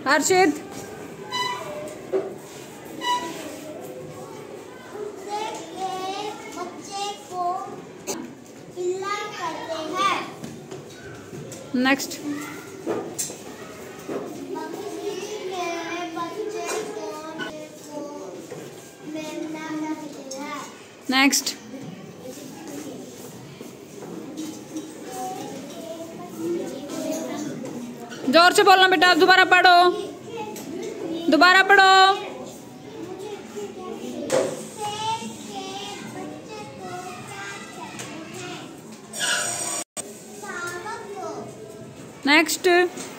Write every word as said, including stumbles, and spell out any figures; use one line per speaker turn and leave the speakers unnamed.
हर्षित next next जोर से बोलना बेटा, दोबारा पढ़ो, दोबारा पढ़ो। नेक्स्ट